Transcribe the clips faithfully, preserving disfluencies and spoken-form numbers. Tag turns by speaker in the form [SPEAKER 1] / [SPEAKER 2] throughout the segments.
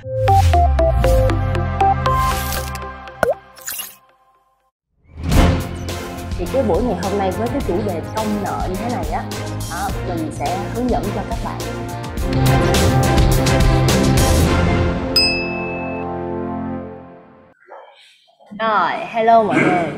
[SPEAKER 1] Thì cái buổi ngày hôm nay với cái chủ đề công nợ như thế này á, đó, mình sẽ hướng dẫn cho các bạn. Rồi, hello mọi người.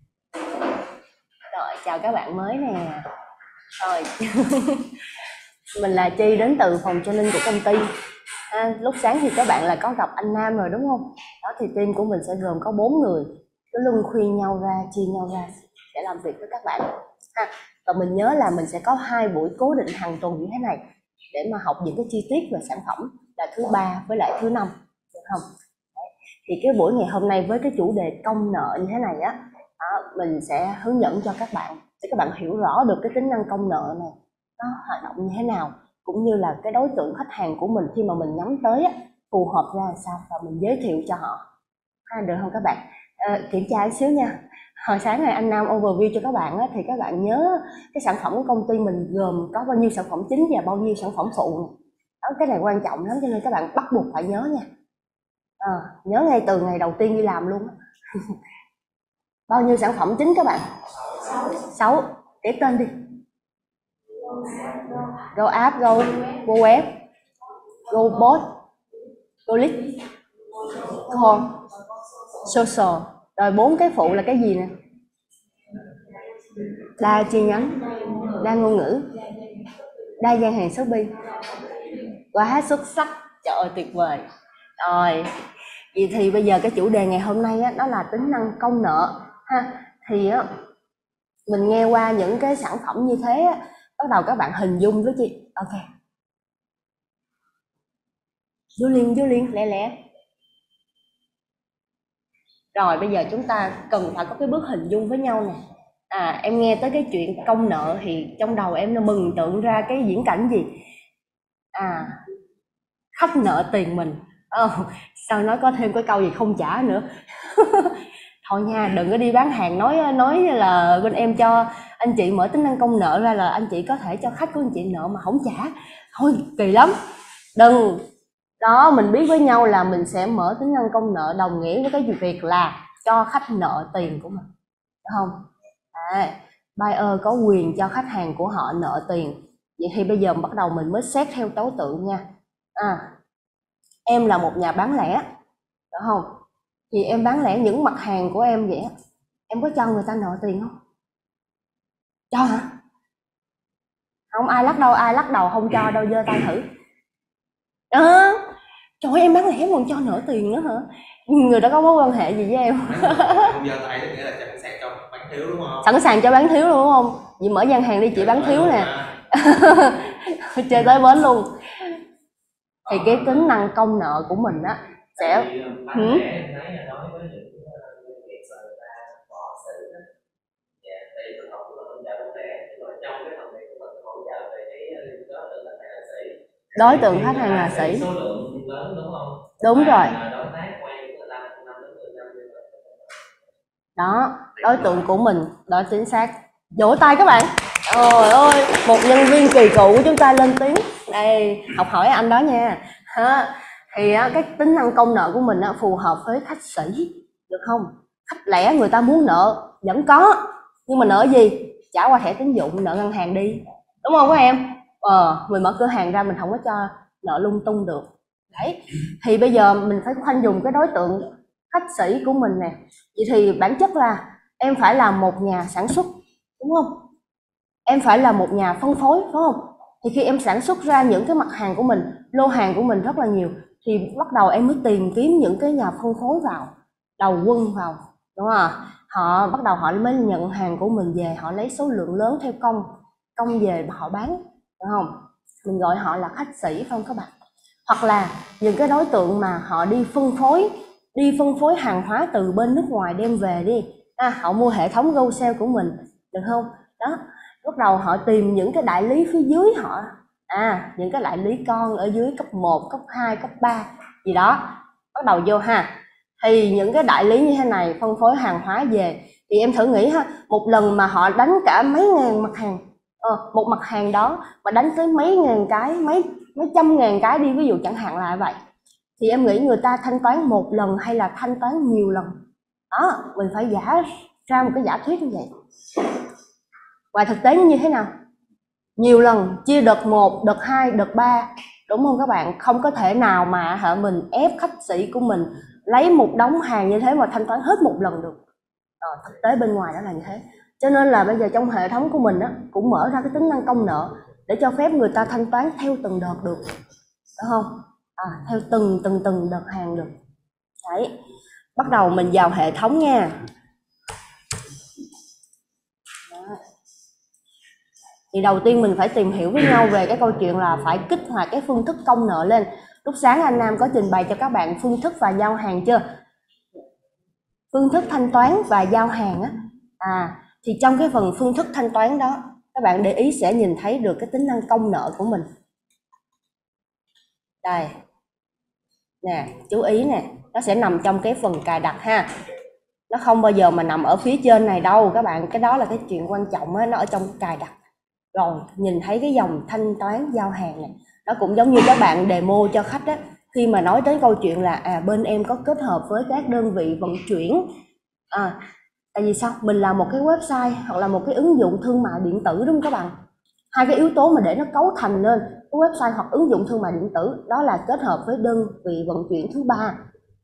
[SPEAKER 1] Rồi, chào các bạn mới nè. Rồi, mình là Chi đến từ phòng training của công ty. À, lúc sáng thì các bạn là có gặp anh Nam rồi đúng không? Đó thì team của mình sẽ gồm có bốn người, cứ luân khuyên nhau ra, chia nhau ra để làm việc với các bạn. Ha. Và mình nhớ là mình sẽ có hai buổi cố định hàng tuần như thế này để mà học những cái chi tiết về sản phẩm, là thứ ba với lại thứ năm, được không? Đấy. Thì cái buổi ngày hôm nay với cái chủ đề công nợ như thế này á, đó, mình sẽ hướng dẫn cho các bạn để các bạn hiểu rõ được cái tính năng công nợ này nó hoạt động như thế nào, cũng như là cái đối tượng khách hàng của mình khi mà mình nhắm tới á, phù hợp ra làm sao và mình giới thiệu cho họ. À, được không các bạn? À, kiểm tra một xíu nha. Hồi sáng này anh Nam overview cho các bạn á, thì các bạn nhớ cái sản phẩm của công ty mình gồm có bao nhiêu sản phẩm chính và bao nhiêu sản phẩm phụ này. Đó, cái này quan trọng lắm cho nên các bạn bắt buộc phải nhớ nha. À, nhớ ngay từ ngày đầu tiên đi làm luôn á. Bao nhiêu sản phẩm chính các bạn? Sáu. Tiếp tên đi. Go app, go, go web, go bot, go lead, call, social. Rồi bốn cái phụ là cái gì nè? Đa chi nhánh, đa ngôn ngữ, đa gian hàng Shopee. Quá xuất sắc, trời ơi tuyệt vời. Rồi, vậy thì bây giờ cái chủ đề ngày hôm nay á, đó là tính năng công nợ ha. Thì á, mình nghe qua những cái sản phẩm như thế á, bắt đầu các bạn hình dung với chị. Ok. Vô liền, vô liền, lẹ lẹ. Rồi bây giờ chúng ta cần phải có cái bước hình dung với nhau nè. À, em nghe tới cái chuyện công nợ thì trong đầu em nó mừng tượng ra cái diễn cảnh gì? À, khách nợ tiền mình. Oh, sao nói có thêm cái câu gì không trả nữa. Thôi nha, đừng có đi bán hàng nói nói là bên em cho anh chị mở tính năng công nợ ra là anh chị có thể cho khách của anh chị nợ mà không trả. Thôi kỳ lắm. Đừng. Đó, mình biết với nhau là mình sẽ mở tính năng công nợ đồng nghĩa với cái việc là cho khách nợ tiền của mình, đúng không? À, buyer có quyền cho khách hàng của họ nợ tiền. Vậy thì bây giờ bắt đầu mình mới xét theo đối tượng nha. À, em là một nhà bán lẻ, đúng không? Thì em bán lẻ những mặt hàng của em vậy, em có cho người ta nợ tiền không? Cho hả? Không, ai lắc đâu, ai lắc đầu không cho đâu, giơ tay thử. Đó, trời ơi, em bán lẻ em còn cho nợ tiền nữa hả? Người đó có mối quan hệ gì với em?
[SPEAKER 2] Không giơ tay nghĩa là sẵn sàng cho bán thiếu đúng không?
[SPEAKER 1] Sẵn sàng cho bán thiếu luôn đúng không? Vậy mở gian hàng đi chị, bán thiếu nè. Chơi tới bến luôn. Thì cái tính năng công nợ của mình á sẽ ừ? Đối tượng khách hàng là sĩ.
[SPEAKER 2] Số lượng lớn đúng không?
[SPEAKER 1] Đúng rồi.
[SPEAKER 2] Đối tác quen người ta năm đến mười năm.
[SPEAKER 1] Đó, đối tượng của mình, đó chính xác. Vỗ tay các bạn. Trời ơi, một nhân viên kỳ cựu của chúng ta lên tiếng. Đây, học hỏi anh đó nha. Ha. Thì cái tính năng công nợ của mình phù hợp với khách sĩ, được không? Khách lẻ người ta muốn nợ vẫn có, nhưng mà nợ gì? Trả qua thẻ tín dụng, nợ ngân hàng đi, đúng không các em? Ờ, mình mở cửa hàng ra mình không có cho nợ lung tung được. Đấy, thì bây giờ mình phải khoanh dùng cái đối tượng khách sĩ của mình nè. Vậy thì bản chất là em phải là một nhà sản xuất, đúng không? Em phải là một nhà phân phối, phải không? Thì khi em sản xuất ra những cái mặt hàng của mình, lô hàng của mình rất là nhiều, thì bắt đầu em mới tìm kiếm những cái nhà phân phối vào, đầu quân vào, đúng không? Họ bắt đầu họ mới nhận hàng của mình về, họ lấy số lượng lớn theo công, công về mà họ bán, đúng không? Mình gọi họ là khách sĩ, phải không các bạn? Hoặc là những cái đối tượng mà họ đi phân phối, đi phân phối hàng hóa từ bên nước ngoài đem về đi, à, họ mua hệ thống go sale của mình, được không? Đó, bắt đầu họ tìm những cái đại lý phía dưới họ, à, những cái đại lý con ở dưới cấp một, cấp hai, cấp ba gì đó, bắt đầu vô ha. Thì những cái đại lý như thế này phân phối hàng hóa về, thì em thử nghĩ ha, một lần mà họ đánh cả mấy ngàn mặt hàng, ờ, một mặt hàng đó mà đánh tới mấy ngàn cái, mấy mấy trăm ngàn cái đi, ví dụ chẳng hạn là vậy, thì em nghĩ người ta thanh toán một lần hay là thanh toán nhiều lần? Đó, mình phải giả ra một cái giả thuyết như vậy. Và thực tế nó như thế nào? Nhiều lần, chia đợt một, đợt hai, đợt ba, đúng không các bạn? Không có thể nào mà hả mình ép khách sĩ của mình lấy một đống hàng như thế mà thanh toán hết một lần được. Ờ, thực tế bên ngoài đó là như thế. Cho nên là bây giờ trong hệ thống của mình á, cũng mở ra cái tính năng công nợ để cho phép người ta thanh toán theo từng đợt được, đúng không? À, theo từng từng từng đợt hàng được. Đấy, bắt đầu mình vào hệ thống nha. Đó. Thì đầu tiên mình phải tìm hiểu với nhau về cái câu chuyện là phải kích hoạt cái phương thức công nợ lên. Lúc sáng anh Nam có trình bày cho các bạn phương thức và giao hàng chưa? Phương thức thanh toán và giao hàng á. À, thì trong cái phần phương thức thanh toán đó, các bạn để ý sẽ nhìn thấy được cái tính năng công nợ của mình. Đây. Nè, chú ý nè, nó sẽ nằm trong cái phần cài đặt ha. Nó không bao giờ mà nằm ở phía trên này đâu các bạn, cái đó là cái chuyện quan trọng á, nó ở trong cài đặt. Rồi, nhìn thấy cái dòng thanh toán giao hàng này, nó cũng giống như các bạn demo cho khách á, khi mà nói đến câu chuyện là à bên em có kết hợp với các đơn vị vận chuyển. À, tại vì sao? Mình làm một cái website hoặc là một cái ứng dụng thương mại điện tử, đúng không các bạn? Hai cái yếu tố mà để nó cấu thành lên cái website hoặc ứng dụng thương mại điện tử đó là kết hợp với đơn vị vận chuyển thứ ba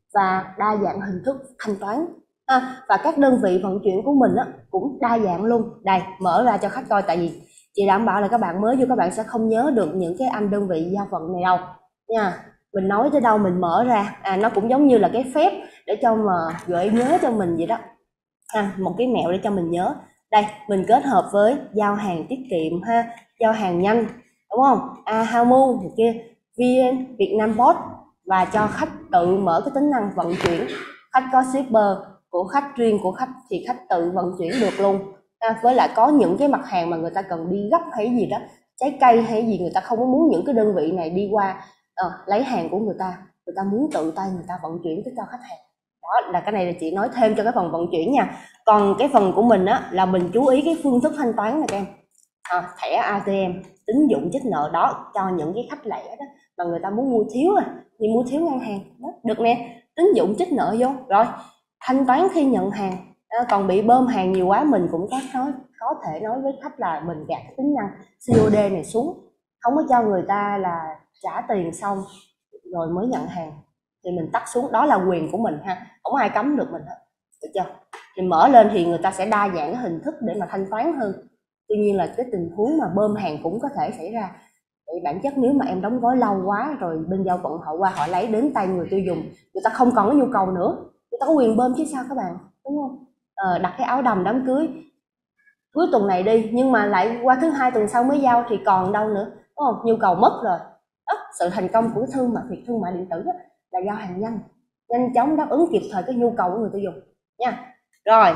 [SPEAKER 1] và đa dạng hình thức thanh toán. À, và các đơn vị vận chuyển của mình á, cũng đa dạng luôn. Đây, mở ra cho khách coi, tại vì chị đảm bảo là các bạn mới vô các bạn sẽ không nhớ được những cái anh đơn vị gia vận này đâu nha. Mình nói tới đâu mình mở ra, à nó cũng giống như là cái phép để cho mà gợi nhớ cho mình vậy đó. À, một cái mẹo để cho mình nhớ. Đây, mình kết hợp với giao hàng tiết kiệm ha, giao hàng nhanh, đúng không? A Hamu kia, vê en Vietnam Post, và cho khách tự mở cái tính năng vận chuyển. Khách có shipper của khách, riêng của khách thì khách tự vận chuyển được luôn. À, với lại có những cái mặt hàng mà người ta cần đi gấp hay gì đó, trái cây hay gì, người ta không có muốn những cái đơn vị này đi qua à, lấy hàng của người ta, người ta muốn tự tay người ta vận chuyển tới cho khách hàng. Đó là cái này là chị nói thêm cho cái phần vận chuyển nha. Còn cái phần của mình á là mình chú ý cái phương thức thanh toán này các em. À, thẻ a tê em, tín dụng trích nợ đó cho những cái khách lẻ đó mà người ta muốn mua thiếu à, thì mua thiếu ngân hàng đó, được nè, tín dụng trích nợ vô rồi thanh toán khi nhận hàng. À, còn bị bơm hàng nhiều quá mình cũng có nói có thể nói với khách là mình gạt cái tính năng xê ô đê này xuống, không có cho người ta là trả tiền xong rồi mới nhận hàng, thì mình tắt xuống, đó là quyền của mình ha, không ai cấm được mình hết, được chưa? Thì mở lên thì người ta sẽ đa dạng cái hình thức để mà thanh toán hơn. Tuy nhiên là cái tình huống mà bơm hàng cũng có thể xảy ra. Thì bản chất nếu mà em đóng gói lâu quá rồi bên giao vận họ qua họ lấy đến tay người tiêu dùng, người ta không còn có nhu cầu nữa, người ta có quyền bơm chứ sao các bạn, đúng không? Ờ, đặt cái áo đầm đám cưới cuối tuần này đi nhưng mà lại qua thứ hai tuần sau mới giao thì còn đâu nữa, đúng không? Nhu cầu mất rồi. Đó, sự thành công của thương mại việc thương mại điện tử đó là giao hàng nhanh, nhanh chóng đáp ứng kịp thời cái nhu cầu của người tiêu dùng nha. Rồi,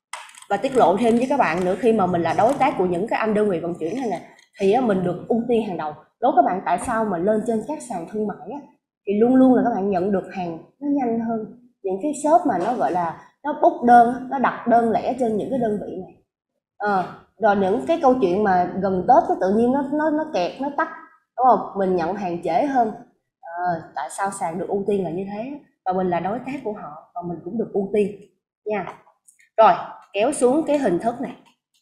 [SPEAKER 1] và tiết lộ thêm với các bạn nữa, khi mà mình là đối tác của những cái anh đơn vị vận chuyển này nè thì mình được ưu tiên hàng đầu. Đố các bạn tại sao mà lên trên các sàn thương mại á, thì luôn luôn là các bạn nhận được hàng nó nhanh hơn những cái shop mà nó gọi là nó book đơn, nó đặt đơn lẻ trên những cái đơn vị này. À, rồi những cái câu chuyện mà gần Tết cái tự nhiên nó nó nó kẹt, nó tắt, đúng không? Mình nhận hàng trễ hơn. À, tại sao sàn được ưu tiên là như thế, và mình là đối tác của họ và mình cũng được ưu tiên nha. Rồi kéo xuống cái hình thức này,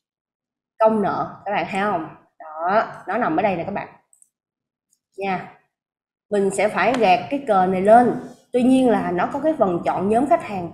[SPEAKER 1] công nợ các bạn thấy không? Đó, nó nằm ở đây nè các bạn nha. Mình sẽ phải gạt cái cờ này lên, tuy nhiên là nó có cái phần chọn nhóm khách hàng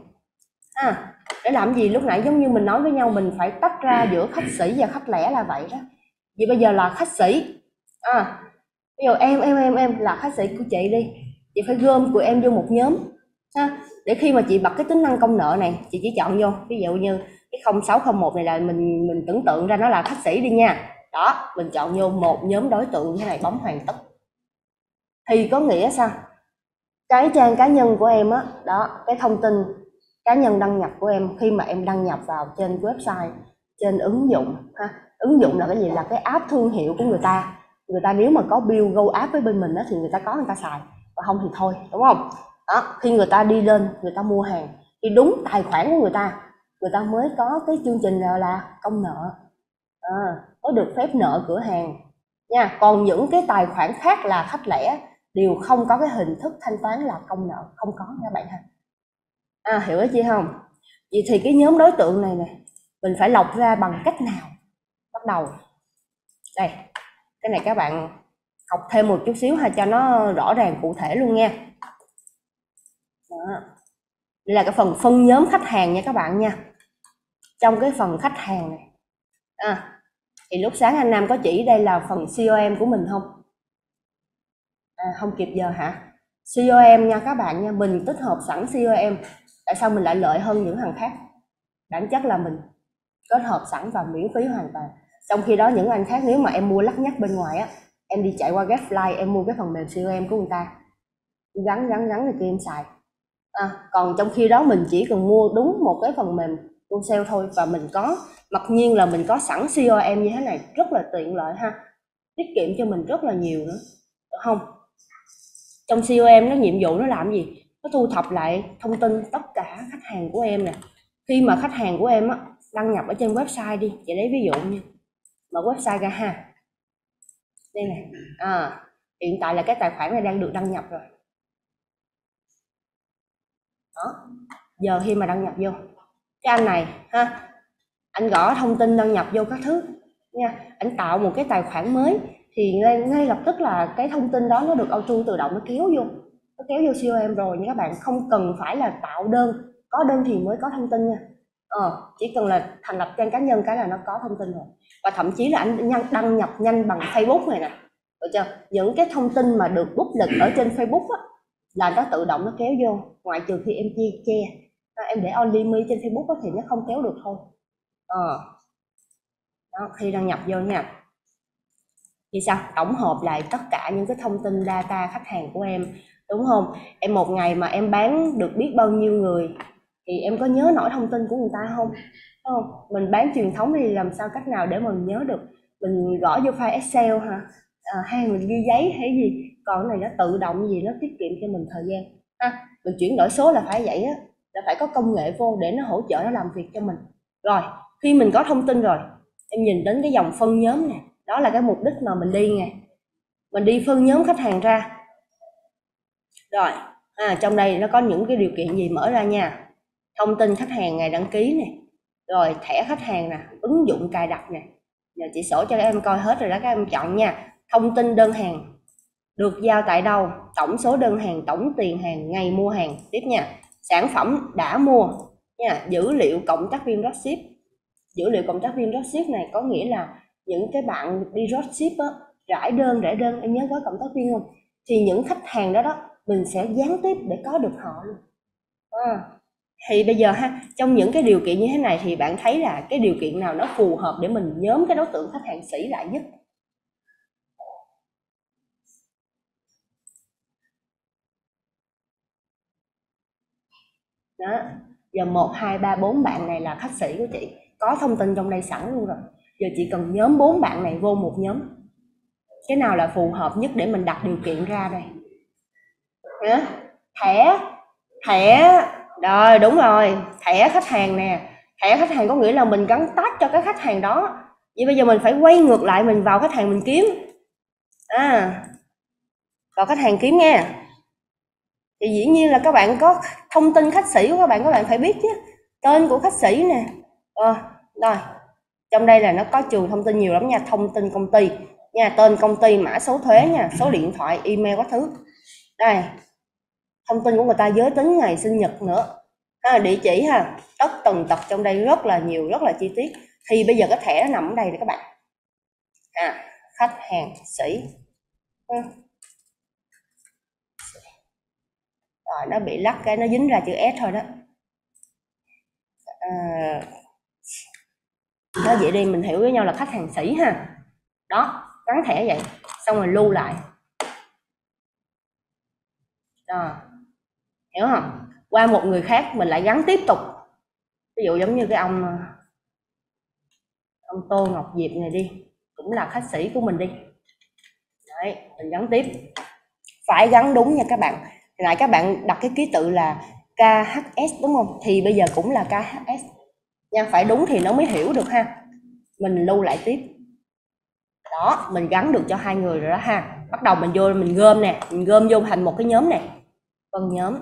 [SPEAKER 1] à, để làm gì? Lúc nãy giống như mình nói với nhau, mình phải tách ra giữa khách sỉ và khách lẻ là vậy đó. Vì bây giờ là khách sỉ à, bây giờ em em em em là khách sỉ của chị đi, chị phải gom của em vô một nhóm ha, để khi mà chị bật cái tính năng công nợ này, chị chỉ chọn vô ví dụ như cái không sáu không một này là mình mình tưởng tượng ra nó là khách sỉ đi nha. Đó, mình chọn vô một nhóm đối tượng như thế này, bấm hoàn tất. Thì có nghĩa sao? Cái trang cá nhân của em á, đó, cái thông tin cá nhân đăng nhập của em khi mà em đăng nhập vào trên website, trên ứng dụng ha, ứng dụng là cái gì? Là cái app thương hiệu của người ta. Người ta nếu mà có build Go app với bên mình đó thì người ta có, người ta xài, và không thì thôi, đúng không? Đó, khi người ta đi lên người ta mua hàng thì đúng tài khoản của người ta, người ta mới có cái chương trình là công nợ, à, có được phép nợ cửa hàng nha. Còn những cái tài khoản khác là khách lẻ đều không có cái hình thức thanh toán là công nợ, không có nha các bạn ha. À, hiểu ý chi không? Vậy thì cái nhóm đối tượng này nè mình phải lọc ra bằng cách nào? Bắt đầu đây, cái này các bạn học thêm một chút xíu ha, cho nó rõ ràng cụ thể luôn nha. Đó. Đây là cái phần phân nhóm khách hàng nha các bạn nha. Trong cái phần khách hàng này à, thì lúc sáng anh Nam có chỉ đây là phần xê o em của mình không? À, không kịp giờ hả? xê o em nha các bạn nha, mình tích hợp sẵn xê o em. Tại sao mình lại lợi hơn những thằng khác? Bản chất là mình kết hợp sẵn và miễn phí hoàn toàn. Trong khi đó những anh khác nếu mà em mua lắt nhắt bên ngoài á, em đi chạy qua Getfly em mua cái phần mềm xê o em của người ta, gắn gắn gắn rồi kia em xài. À, còn trong khi đó mình chỉ cần mua đúng một cái phần mềm tool sale thôi, và mình có mặc nhiên là mình có sẵn xê o em như thế này, rất là tiện lợi ha, tiết kiệm cho mình rất là nhiều nữa, được không? Trong xê o em nó nhiệm vụ nó làm gì? Nó thu thập lại thông tin tất cả khách hàng của em nè. Khi mà khách hàng của em á, đăng nhập ở trên website đi, chị lấy ví dụ như mở website ra ha, đây nè, à, hiện tại là cái tài khoản này đang được đăng nhập rồi. Đó. Giờ khi mà đăng nhập vô cái anh này ha, anh gõ thông tin đăng nhập vô các thứ nha, anh tạo một cái tài khoản mới thì ngay, ngay lập tức là cái thông tin đó nó được auto tự động nó kéo vô, nó kéo vô xê o em rồi nha các bạn, không cần phải là tạo đơn, có đơn thì mới có thông tin nha. Ờ, chỉ cần là thành lập trang cá nhân cái là nó có thông tin rồi, và thậm chí là anh đăng nhập nhanh bằng Facebook này nè, được chưa? Những cái thông tin mà được public ở trên Facebook á, là nó tự động nó kéo vô, ngoại trừ khi em chia che, à, em để only me trên Facebook đó, thì nó không kéo được thôi. Ờ. Đó, khi đăng nhập vô nha, thì sao? Tổng hợp lại tất cả những cái thông tin data khách hàng của em, đúng không? Em một ngày mà em bán được biết bao nhiêu người thì em có nhớ nổi thông tin của người ta không? Không, mình bán truyền thống thì làm sao cách nào để mình nhớ được? Mình gõ vô file Excel hả? À, hay mình ghi giấy hay gì? Còn cái này nó tự động gì, nó tiết kiệm cho mình thời gian. À, mình chuyển đổi số là phải vậy á, là phải có công nghệ vô để nó hỗ trợ, nó làm việc cho mình. Rồi, khi mình có thông tin rồi, em nhìn đến cái dòng phân nhóm này, đó là cái mục đích mà mình đi nè, mình đi phân nhóm khách hàng ra. Rồi, à, trong đây nó có những cái điều kiện gì mở ra nha, thông tin khách hàng, ngày đăng ký này, rồi thẻ khách hàng nè, ứng dụng cài đặt nè, giờ chị sổ cho các em coi hết rồi đó, các em chọn nha. Thông tin đơn hàng, được giao tại đâu, tổng số đơn hàng, tổng tiền hàng, ngày mua hàng, tiếp nha, sản phẩm đã mua nha, dữ liệu cộng tác viên dropship. Dữ liệu cộng tác viên dropship này có nghĩa là những cái bạn đi dropship á, rải đơn rải đơn, em nhớ gói cộng tác viên không? Thì những khách hàng đó đó mình sẽ gián tiếp để có được họ luôn. À, thì bây giờ ha, trong những cái điều kiện như thế này thì bạn thấy là cái điều kiện nào nó phù hợp để mình nhóm cái đối tượng khách hàng sĩ lại nhất? Đó, giờ một, hai, ba, bốn bạn này là khách sĩ của chị, có thông tin trong đây sẵn luôn rồi. Giờ chị cần nhóm bốn bạn này vô một nhóm. Cái nào là phù hợp nhất để mình đặt điều kiện ra đây? Hả? Thẻ, thẻ, rồi đúng rồi, thẻ khách hàng nè. Thẻ khách hàng có nghĩa là mình gắn tag cho cái khách hàng đó. Vậy bây giờ mình phải quay ngược lại, mình vào khách hàng mình kiếm. À, vào khách hàng kiếm nha. Thì dĩ nhiên là các bạn có thông tin khách sĩ của các bạn, các bạn phải biết chứ. Tên của khách sĩ nè. Ờ, rồi. Trong đây là nó có trường thông tin nhiều lắm nha, thông tin công ty nha, tên công ty, mã số thuế nha, số điện thoại, email các thứ. Đây. Thông tin của người ta, giới tính, ngày sinh nhật nữa. À, địa chỉ ha, tất tần tật trong đây rất là nhiều, rất là chi tiết. Thì bây giờ cái thẻ nó nằm ở đây nè các bạn. À, khách hàng sĩ. Ừ. Rồi nó bị lắc cái nó dính ra chữ S thôi đó. À, đó vậy đi, mình hiểu với nhau là khách hàng sĩ ha. Đó, gắn thẻ vậy, xong rồi lưu lại. Rồi, hiểu không? Qua một người khác mình lại gắn tiếp tục. Ví dụ giống như cái ông ông Tô Ngọc Diệp này đi, cũng là khách sĩ của mình đi. Đấy, mình gắn tiếp. Phải gắn đúng nha các bạn. Hồi nãy các bạn đặt cái ký tự là ca hát ét đúng không? Thì bây giờ cũng là ca hát ét nha, phải đúng thì nó mới hiểu được ha. Mình lưu lại tiếp. Đó, mình gắn được cho hai người rồi đó ha. bắt đầu mình vô mình gom nè, mình gom vô thành một cái nhóm này, phân nhóm.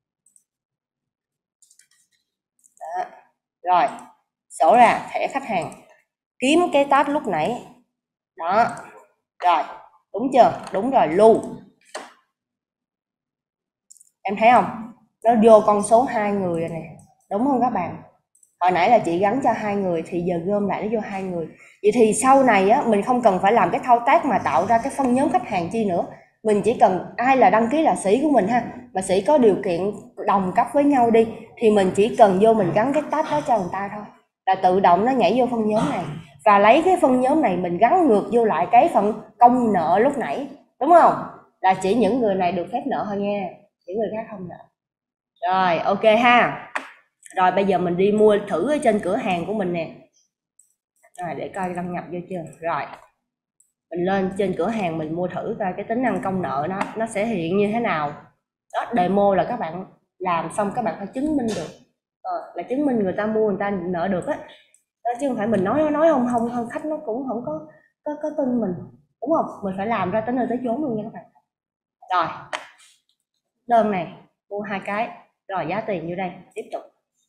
[SPEAKER 1] Đó. Rồi sổ ra thẻ khách hàng, kiếm cái tab lúc nãy đó. Rồi đúng chưa? Đúng rồi, lưu. Em thấy không, nó vô con số hai người rồi nè, đúng không các bạn? Hồi nãy là chị gắn cho hai người thì giờ gom lại nó vô hai người. Vậy thì sau này á, mình không cần phải làm cái thao tác mà tạo ra cái phân nhóm khách hàng chi nữa. Mình chỉ cần ai là đăng ký là sĩ của mình ha, mà sĩ có điều kiện đồng cấp với nhau đi, thì mình chỉ cần vô mình gắn cái tab đó cho người ta thôi, là tự động nó nhảy vô phân nhóm này, và lấy cái phân nhóm này mình gắn ngược vô lại cái phần công nợ lúc nãy, đúng không? Là chỉ những người này được phép nợ thôi nha, những người khác không nợ. Rồi ok ha. Rồi bây giờ mình đi mua thử ở trên cửa hàng của mình nè. Rồi để coi đăng nhập vô chưa. Rồi mình lên trên cửa hàng mình mua thử coi cái tính năng công nợ nó nó sẽ hiện như thế nào. Đó, demo là các bạn làm xong các bạn phải chứng minh được, ờ, là chứng minh người ta mua người ta nợ được á. Đó, chứ không phải mình nói nói không không không khách nó cũng không có có, có tin mình, đúng không? Mình phải làm ra tới nơi tới chốn luôn nha các bạn. Rồi đơn này mua hai cái, rồi giá tiền như đây, tiếp tục.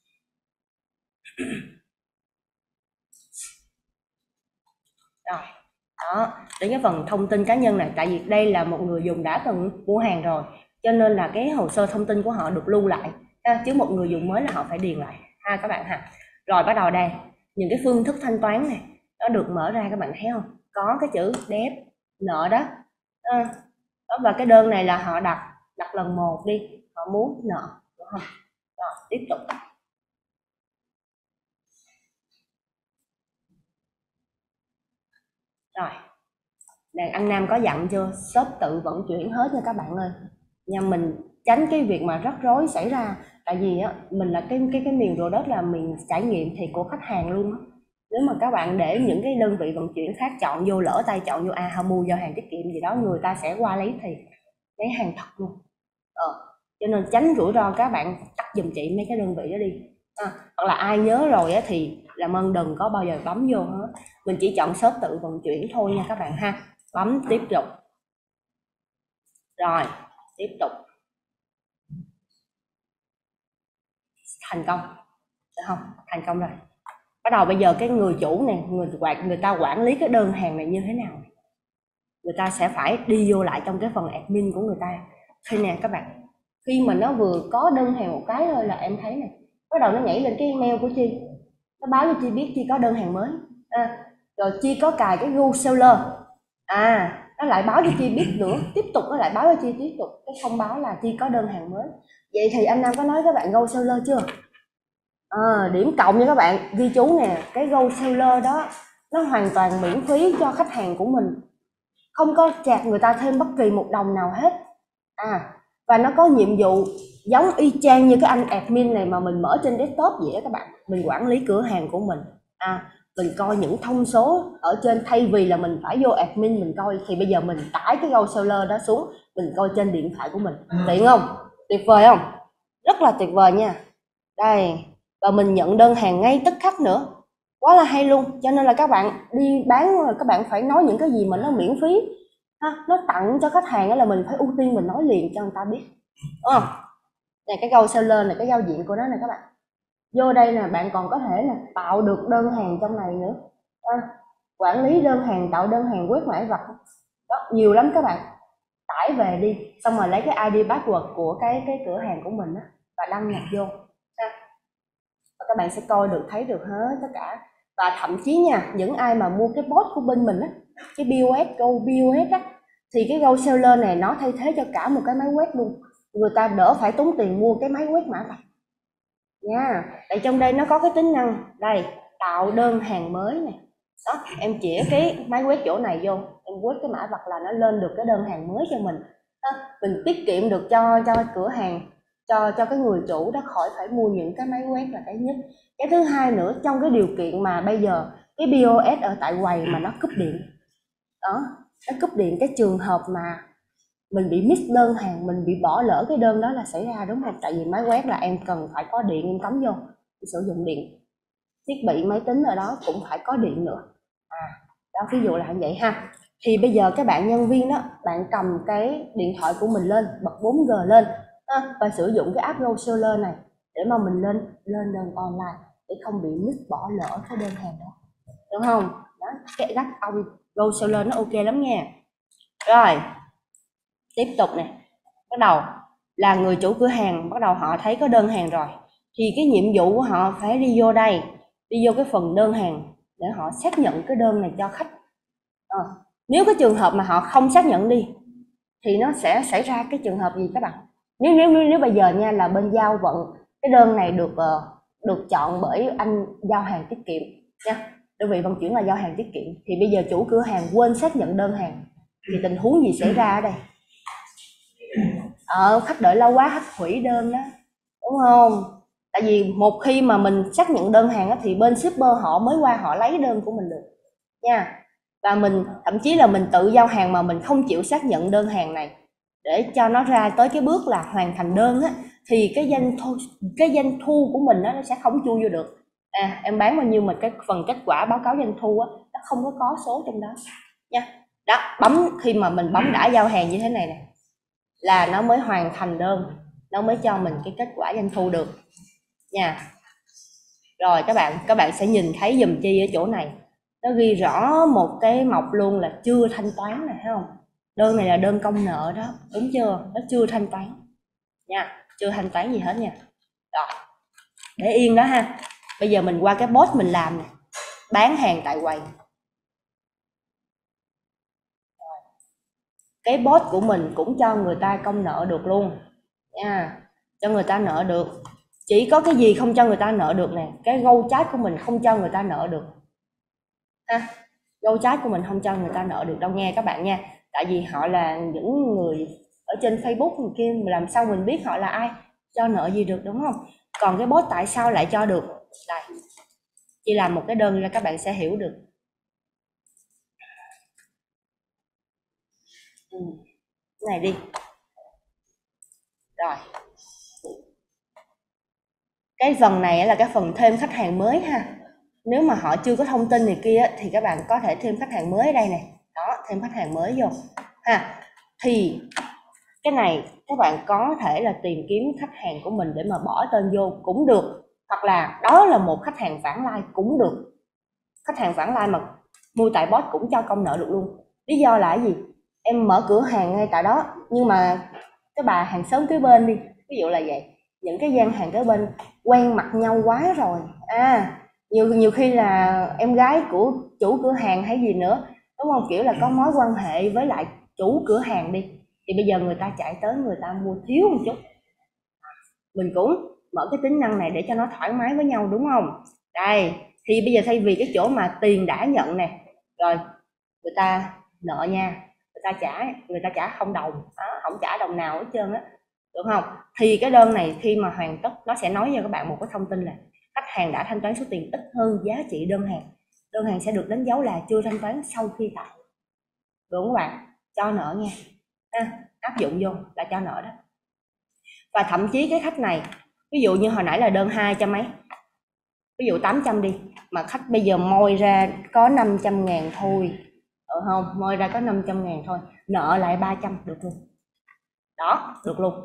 [SPEAKER 1] Rồi đó, đến cái phần thông tin cá nhân này, tại vì đây là một người dùng đã từng mua hàng rồi cho nên là cái hồ sơ thông tin của họ được lưu lại ha, chứ một người dùng mới là họ phải điền lại ha các bạn ha. Rồi bắt đầu đây, những cái phương thức thanh toán này nó được mở ra, các bạn thấy không, có cái chữ debt nợ đó à, đó, và cái đơn này là họ đặt đặt lần một đi, họ muốn nợ, đúng không? Rồi tiếp tục. Rồi đàn ăn Nam có dặn chưa, shop tự vận chuyển hết nha các bạn ơi, nha, mình tránh cái việc mà rắc rối xảy ra. Tại vì á, mình là cái cái cái miền Product là mình trải nghiệm thì của khách hàng luôn á. Nếu mà các bạn để những cái đơn vị vận chuyển khác chọn vô, lỡ tay chọn vô, à họ mua do hàng tiết kiệm gì đó, người ta sẽ qua lấy thì lấy hàng thật luôn. Ờ, cho nên tránh rủi ro, các bạn tắt giùm chị mấy cái đơn vị đó đi. À, hoặc là ai nhớ rồi á thì làm ơn đừng có bao giờ bấm vô hết, mình chỉ chọn shop tự vận chuyển thôi nha các bạn ha. Bấm tiếp tục. Rồi tiếp tục, thành công, được không? Thành công rồi. Bắt đầu bây giờ cái người chủ này, người quản người ta quản lý cái đơn hàng này như thế nào, người ta sẽ phải đi vô lại trong cái phần admin của người ta. Khi nè các bạn, khi mà nó vừa có đơn hàng một cái thôi là em thấy này, bắt đầu nó nhảy lên cái email của Chi, nó báo cho Chi biết Chi có đơn hàng mới à, rồi Chi có cài cái Go Seller, à nó lại báo cho Chi biết nữa, tiếp tục nó lại báo cho Chi tiếp tục cái thông báo là Chi có đơn hàng mới. Vậy thì anh Nam có nói các bạn Go Seller chưa? À, điểm cộng nha các bạn, ghi chú nè, cái Go Seller đó nó hoàn toàn miễn phí cho khách hàng của mình, không có chạc người ta thêm bất kỳ một đồng nào hết. À, và nó có nhiệm vụ giống y chang như cái anh admin này mà mình mở trên desktop vậy đó các bạn. Mình quản lý cửa hàng của mình, à, mình coi những thông số ở trên, thay vì là mình phải vô admin mình coi, thì bây giờ mình tải cái Go Seller đó xuống, mình coi trên điện thoại của mình, tiện không? Tuyệt vời không? Rất là tuyệt vời nha. Đây, và mình nhận đơn hàng ngay tức khắc nữa, quá là hay luôn. Cho nên là các bạn đi bán, các bạn phải nói những cái gì mà nó miễn phí ha, nó tặng cho khách hàng, đó là mình phải ưu tiên mình nói liền cho người ta biết, đúng không? Này cái Go Seller này, cái giao diện của nó này các bạn, vô đây nè, bạn còn có thể là tạo được đơn hàng trong này nữa à, quản lý đơn hàng, tạo đơn hàng, quét mã vạch đó, nhiều lắm các bạn. Tải về đi, xong rồi lấy cái i đê password của cái cái cửa hàng của mình đó, và đăng nhập vô ha. Và các bạn sẽ coi được, thấy được hết tất cả. Và thậm chí nha, những ai mà mua cái bot của bên mình á, cái pê ô ét, Go pê ô ét á, thì cái Go Seller này nó thay thế cho cả một cái máy quét luôn, người ta đỡ phải tốn tiền mua cái máy quét mã vạch nha. Tại trong đây nó có cái tính năng đây, tạo đơn hàng mới này đó, em chĩa cái máy quét chỗ này vô, em quét cái mã vạch là nó lên được cái đơn hàng mới cho mình đó. Mình tiết kiệm được cho cho cửa hàng, cho cho cái người chủ đó khỏi phải mua những cái máy quét, là cái nhất. Cái thứ hai nữa, trong cái điều kiện mà bây giờ cái pê ô ét ở tại quầy mà nó cúp điện đó, nó cúp điện, cái trường hợp mà mình bị miss đơn hàng, mình bị bỏ lỡ cái đơn đó là xảy ra, đúng không? Tại vì máy quét là em cần phải có điện, em cắm vô, em sử dụng điện, thiết bị máy tính ở đó cũng phải có điện nữa à, đó ví dụ là như vậy ha. Thì bây giờ các bạn nhân viên đó, bạn cầm cái điện thoại của mình lên, bật bốn G lên ha, và sử dụng cái app GoSeller này để mà mình lên lên đơn online để không bị miss bỏ lỡ cái đơn hàng đó, đúng không? Đó, cái app ông GoSeller nó ok lắm nha. Rồi tiếp tục nè, bắt đầu là người chủ cửa hàng bắt đầu họ thấy có đơn hàng rồi thì cái nhiệm vụ của họ phải đi vô đây, đi vô cái phần đơn hàng để họ xác nhận cái đơn này cho khách. À, nếu cái trường hợp mà họ không xác nhận đi thì nó sẽ xảy ra cái trường hợp gì các bạn? Nếu nếu nếu, nếu bây giờ nha là bên giao vận cái đơn này được uh, được chọn bởi anh giao hàng tiết kiệm nha, đơn vị vận chuyển là giao hàng tiết kiệm, thì bây giờ chủ cửa hàng quên xác nhận đơn hàng thì tình huống gì xảy ra ở đây? Ờ, khách đợi lâu quá khách hủy đơn đó, đúng không? Tại vì một khi mà mình xác nhận đơn hàng đó, thì bên shipper họ mới qua họ lấy đơn của mình được nha. Và mình thậm chí là mình tự giao hàng mà mình không chịu xác nhận đơn hàng này để cho nó ra tới cái bước là hoàn thành đơn á, thì cái doanh thu cái doanh thu của mình đó, nó sẽ không chui vô được. À, em bán bao nhiêu mà cái phần kết quả báo cáo doanh thu á, nó không có có số trong đó nha. Đó, bấm khi mà mình bấm đã giao hàng như thế này nè là nó mới hoàn thành đơn, nó mới cho mình cái kết quả doanh thu được nha. Rồi các bạn các bạn sẽ nhìn thấy dùm chi ở chỗ này, nó ghi rõ một cái mộc luôn là chưa thanh toán này, thấy không? Đơn này là đơn công nợ đó, đúng chưa? Nó chưa thanh toán nha, chưa thanh toán gì hết nha. Rồi để yên đó ha. Bây giờ mình qua cái bot mình làm nè, bán hàng tại quầy. Cái bot của mình cũng cho người ta công nợ được luôn nha, cho người ta nợ được. Chỉ có cái gì không cho người ta nợ được nè, cái Go chat của mình không cho người ta nợ được ha. Go chat của mình không cho người ta nợ được đâu nghe các bạn nha, tại vì họ là những người ở trên Facebook người kia, làm sao mình biết họ là ai, cho nợ gì được, đúng không? Còn cái bot tại sao lại cho được? Đây, chỉ làm một cái đơn ra các bạn sẽ hiểu được. Ừ. Cái này đi. Rồi cái phần này là cái phần thêm khách hàng mới ha. Nếu mà họ chưa có thông tin này kia thì các bạn có thể thêm khách hàng mới ở đây này. Đó, thêm khách hàng mới vô ha. Thì cái này các bạn có thể là tìm kiếm khách hàng của mình để mà bỏ tên vô cũng được, hoặc là đó là một khách hàng vãng lai cũng được. Khách hàng vãng lai mà mua tại bot cũng cho công nợ được luôn. Lý do là cái gì? Em mở cửa hàng ngay tại đó nhưng mà cái bà hàng xóm kế bên đi, ví dụ là vậy, những cái gian hàng kế bên quen mặt nhau quá rồi, à nhiều nhiều khi là em gái của chủ cửa hàng hay gì nữa, đúng không, kiểu là có mối quan hệ với lại chủ cửa hàng đi, thì bây giờ người ta chạy tới người ta mua thiếu một chút, mình cũng mở cái tính năng này để cho nó thoải mái với nhau, đúng không? Đây thì bây giờ thay vì cái chỗ mà tiền đã nhận nè, rồi người ta nợ nha, người ta trả người ta trả không đồng đó, không trả đồng nào hết trơn á, được không? Thì cái đơn này khi mà hoàn tất nó sẽ nói cho các bạn một cái thông tin là khách hàng đã thanh toán số tiền ít hơn giá trị đơn hàng, đơn hàng sẽ được đánh dấu là chưa thanh toán sau khi tải, được không các bạn? Cho nợ nha, ha, áp dụng vô là cho nợ đó. Và thậm chí cái khách này, ví dụ như hồi nãy là đơn hai trăm mấy, ví dụ tám trăm đi, mà khách bây giờ moi ra có năm trăm ngàn thôi, được không? Moi ra có năm trăm ngàn thôi, nợ lại ba trăm được luôn. Đó, được luôn.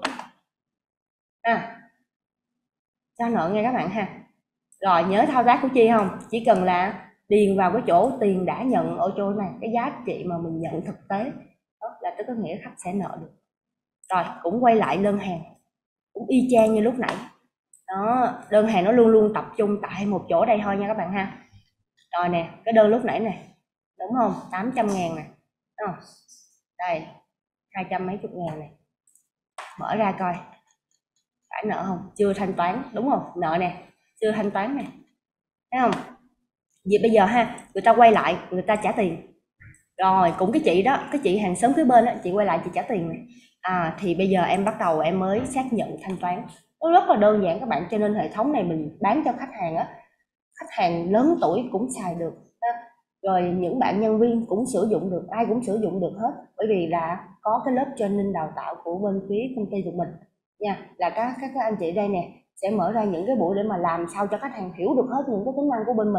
[SPEAKER 1] À, cho nợ nghe các bạn ha. Rồi nhớ thao tác của Chi không? Chỉ cần là điền vào cái chỗ tiền đã nhận ở chỗ này, cái giá trị mà mình nhận thực tế, đó là tức có nghĩa khách sẽ nợ được. Rồi cũng quay lại đơn hàng, cũng y chang như lúc nãy. Đó, đơn hàng nó luôn luôn tập trung tại một chỗ đây thôi nha các bạn ha. Rồi nè, cái đơn lúc nãy nè, đúng không? tám trăm ngàn nè, đúng không? Đây, hai trăm mấy chục ngàn này. Mở ra coi, phải nợ không? Chưa thanh toán, đúng không? Nợ nè, chưa thanh toán nè, thấy không? Vậy bây giờ ha, người ta quay lại, người ta trả tiền. Rồi, cũng cái chị đó, cái chị hàng xóm kế bên đó, chị quay lại chị trả tiền này. À, thì bây giờ em bắt đầu em mới xác nhận thanh toán. Nó rất là đơn giản các bạn, cho nên hệ thống này mình bán cho khách hàng á, khách hàng lớn tuổi cũng xài được, rồi những bạn nhân viên cũng sử dụng được, ai cũng sử dụng được hết, bởi vì là có cái lớp training đào tạo của bên phía công ty của mình nha, là các các, các anh chị đây nè sẽ mở ra những cái buổi để mà làm sao cho khách hàng hiểu được hết những cái tính năng của bên mình,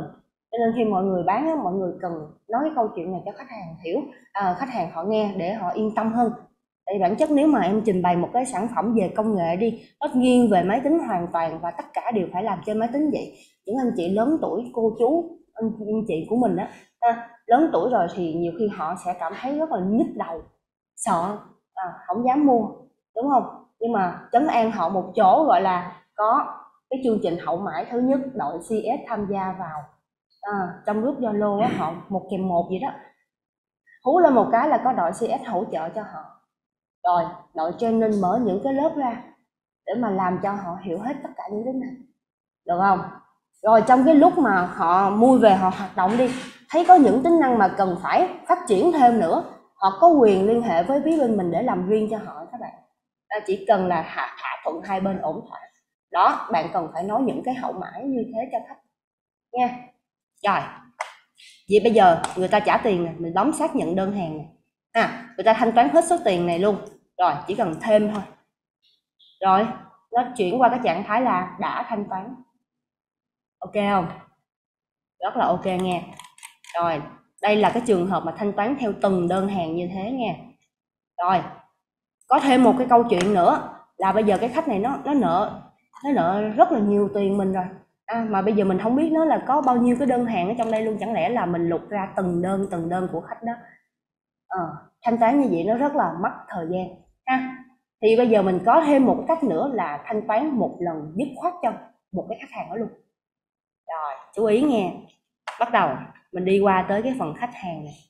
[SPEAKER 1] Cho nên khi mọi người bán á, mọi người cần nói cái câu chuyện này cho khách hàng hiểu, à, khách hàng họ nghe để họ yên tâm hơn. Tại bản chất nếu mà em trình bày một cái sản phẩm về công nghệ đi, nó nghiêng về máy tính hoàn toàn và tất cả đều phải làm trên máy tính vậy. Những anh chị lớn tuổi, cô chú, anh, anh chị của mình á, à, lớn tuổi rồi thì nhiều khi họ sẽ cảm thấy rất là nhức đầu, sợ, à, không dám mua, đúng không? Nhưng mà trấn an họ một chỗ gọi là có cái chương trình hậu mãi thứ nhất, đội xê ét tham gia vào, à, trong group Zalo á, họ một kèm một vậy đó, hú lên một cái là có đội xê ét hỗ trợ cho họ. Rồi đội training mở những cái lớp ra để mà làm cho họ hiểu hết tất cả những cái này, được không? Rồi trong cái lúc mà họ mua về họ hoạt động đi, thấy có những tính năng mà cần phải phát triển thêm nữa, họ có quyền liên hệ với phía bên mình để làm riêng cho họ các bạn. Ta chỉ cần là hạ thỏa thuận hai bên ổn thỏa. Đó, bạn cần phải nói những cái hậu mãi như thế cho khách nha. Rồi, vậy bây giờ người ta trả tiền này, mình bấm xác nhận đơn hàng này. À, người ta thanh toán hết số tiền này luôn. Rồi, chỉ cần thêm thôi. Rồi, nó chuyển qua cái trạng thái là đã thanh toán. Ok không? Rất là ok nha. Rồi, đây là cái trường hợp mà thanh toán theo từng đơn hàng như thế nha. Rồi, có thêm một cái câu chuyện nữa là bây giờ cái khách này nó nó nợ nó nợ rất là nhiều tiền mình rồi. À, mà bây giờ mình không biết nó là có bao nhiêu cái đơn hàng ở trong đây luôn, chẳng lẽ là mình lục ra từng đơn từng đơn của khách đó. À, thanh toán như vậy nó rất là mất thời gian ha. Thì bây giờ mình có thêm một cách nữa là thanh toán một lần dứt khoát cho một cái khách hàng đó luôn. Rồi, chú ý nghe. Bắt đầu mình đi qua tới cái phần khách hàng này.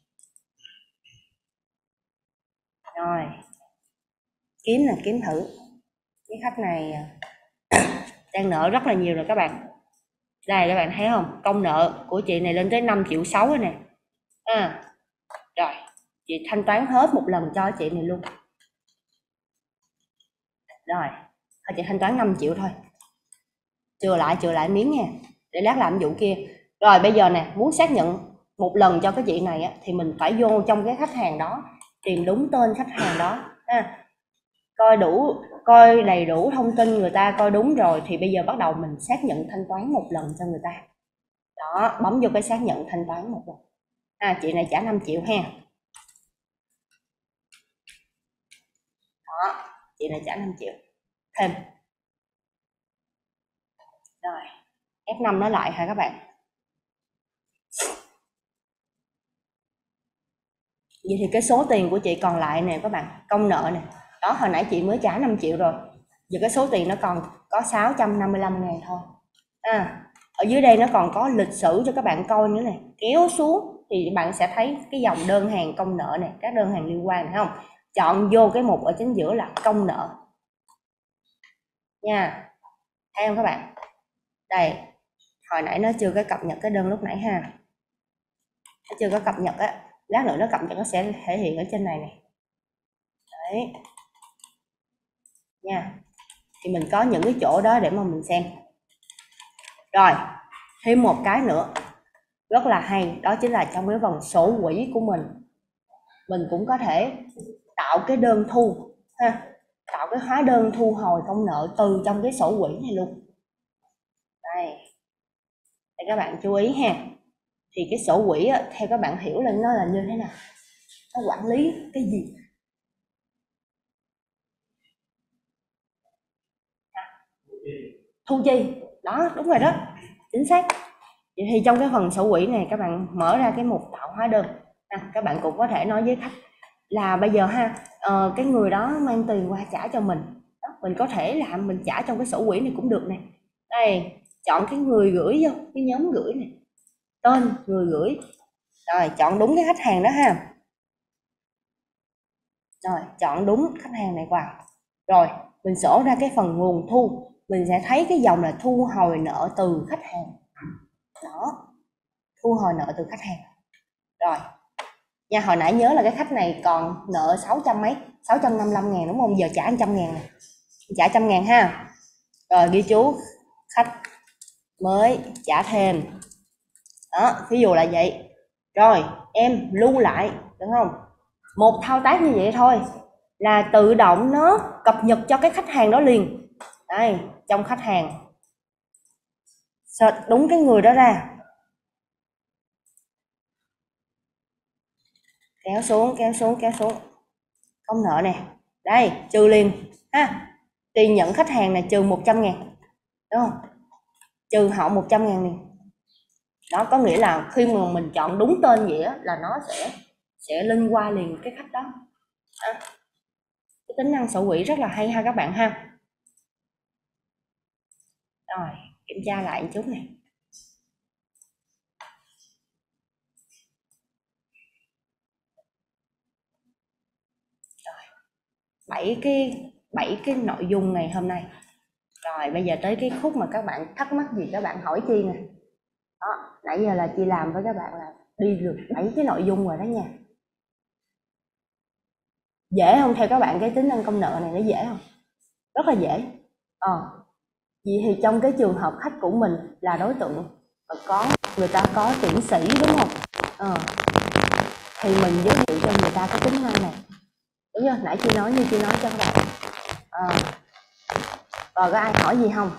[SPEAKER 1] Rồi, kiếm là kiếm thử. Cái khách này đang nợ rất là nhiều rồi các bạn. Đây các bạn thấy không? Công nợ của chị này lên tới năm triệu sáu rồi nè. À, rồi, chị thanh toán hết một lần cho chị này luôn. Rồi, thôi chị thanh toán năm triệu thôi. Chừa lại, chừa lại miếng nha. Để lát làm vụ kia. Rồi bây giờ nè, muốn xác nhận một lần cho cái chị này á, thì mình phải vô trong cái khách hàng đó, tìm đúng tên khách hàng đó. Ha. Coi đủ, coi đầy đủ thông tin người ta, coi đúng rồi thì bây giờ bắt đầu mình xác nhận thanh toán một lần cho người ta. Đó, bấm vô cái xác nhận thanh toán một lần. À, chị này trả năm triệu ha. Đó, chị này trả năm triệu. Thêm. Rồi, F năm nó lại hả các bạn? Vậy thì cái số tiền của chị còn lại nè các bạn, công nợ nè. Đó, hồi nãy chị mới trả năm triệu rồi. Giờ cái số tiền nó còn có sáu trăm năm mươi lăm ngàn thôi. À, ở dưới đây nó còn có lịch sử cho các bạn coi nữa này. Kéo xuống thì bạn sẽ thấy cái dòng đơn hàng công nợ này, các đơn hàng liên quan, thấy không? Chọn vô cái mục ở chính giữa là công nợ nha. Thấy không các bạn? Đây, hồi nãy nó chưa có cập nhật cái đơn lúc nãy ha. Nó chưa có cập nhật á. Lát nữa nó cập nhật nó sẽ thể hiện ở trên này này. Đấy nha, thì mình có những cái chỗ đó để mà mình xem. Rồi thêm một cái nữa rất là hay, đó chính là trong cái phần sổ quỹ của mình mình cũng có thể tạo cái đơn thu ha, tạo cái hóa đơn thu hồi công nợ từ trong cái sổ quỹ này luôn. Đây, đây các bạn chú ý ha, thì cái sổ quỹ á, theo các bạn hiểu là nó là như thế nào, nó quản lý cái gì? Thu chi, đó đúng rồi đó, chính xác. Vậy thì trong cái phần sổ quỹ này các bạn mở ra cái mục tạo hóa đơn, à, các bạn cũng có thể nói với khách là bây giờ ha, uh, cái người đó mang tiền qua trả cho mình, đó, mình có thể làm mình trả trong cái sổ quỹ này cũng được này. Đây, chọn cái người gửi vô, cái nhóm gửi này, tên người gửi, rồi chọn đúng cái khách hàng đó ha, rồi chọn đúng khách hàng này vào, rồi mình sổ ra cái phần nguồn thu, mình sẽ thấy cái dòng là thu hồi nợ từ khách hàng. Đó, thu hồi nợ từ khách hàng. Rồi nha, hồi nãy nhớ là cái khách này còn nợ sáu trăm mấy, sáu trăm năm mươi lăm ngàn đúng không? Giờ trả một trăm ngàn này, trả một trăm ngàn ha. Rồi ghi chú khách mới trả thêm. Đó, ví dụ là vậy. Rồi em lưu lại, đúng không? Một thao tác như vậy thôi là tự động nó cập nhật cho cái khách hàng đó liền. Đây, trong khách hàng search đúng cái người đó ra. kéo xuống kéo xuống kéo xuống, công nợ nè, đây trừ liền ha, tiền nhận khách hàng này trừ một trăm ngàn, đúng không, trừ họ một trăm ngàn liền. Đó có nghĩa là khi mà mình chọn đúng tên vậy á, là nó sẽ sẽ linh qua liền cái khách đó. À, cái tính năng sổ quỹ rất là hay ha các bạn ha. Rồi kiểm tra lại một chút này. bảy cái bảy cái nội dung ngày hôm nay. Rồi bây giờ tới cái khúc mà các bạn thắc mắc gì các bạn hỏi Chi nè. Đó, nãy giờ là Chi làm với các bạn là đi được bảy cái nội dung rồi đó nha. Dễ không? Theo các bạn cái tính năng công nợ này nó dễ không? Rất là dễ. Ờ. Vậy thì trong cái trường hợp khách của mình là đối tượng có người ta có tiến sĩ đúng không? Ờ. Thì mình giới thiệu cho người ta cái tính năng này. Đúng chưa? Nãy Chi nói như Chi nói cho các bạn. Ờ. Rồi có ai hỏi gì không?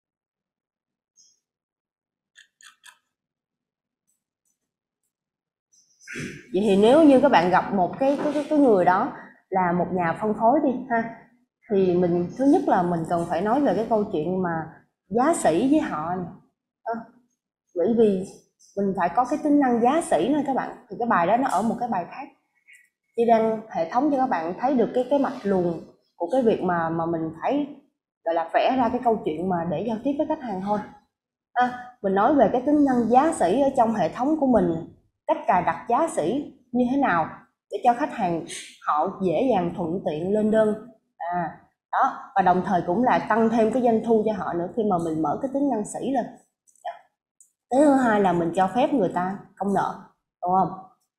[SPEAKER 1] Vậy thì nếu như các bạn gặp một cái cái cái người đó là một nhà phân phối đi ha, thì mình thứ nhất là mình cần phải nói về cái câu chuyện mà giá sỉ với họ này. À, bởi vì mình phải có cái tính năng giá sỉ nữa các bạn, thì cái bài đó nó ở một cái bài khác. Chị đang hệ thống cho các bạn thấy được cái cái mạch luồng của cái việc mà mà mình phải gọi là vẽ ra cái câu chuyện mà để giao tiếp với khách hàng thôi. À, mình nói về cái tính năng giá sỉ ở trong hệ thống của mình, cách cài đặt giá sỉ như thế nào để cho khách hàng họ dễ dàng thuận tiện lên đơn. À, đó, và đồng thời cũng là tăng thêm cái doanh thu cho họ nữa khi mà mình mở cái tính năng sỉ lên. Cái thứ hai là mình cho phép người ta công nợ, đúng không?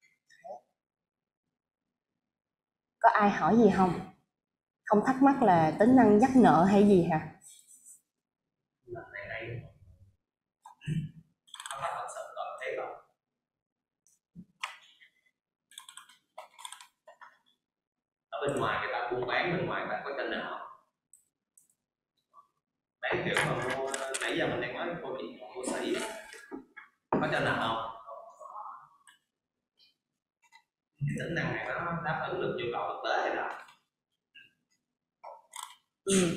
[SPEAKER 1] Có ai hỏi gì không? Không thắc mắc là tính năng nhắc nợ hay gì hả?
[SPEAKER 2] Ở bên ngoài người ta buôn bán, bên ngoài người ta có cho nợ bán kiểu mà mua, nãy giờ mình đang nói cô bị mua sỉ có cho nợ không? Cái tính năng này nó đáp ứng được nhu cầu thực tế hay là
[SPEAKER 1] ừ.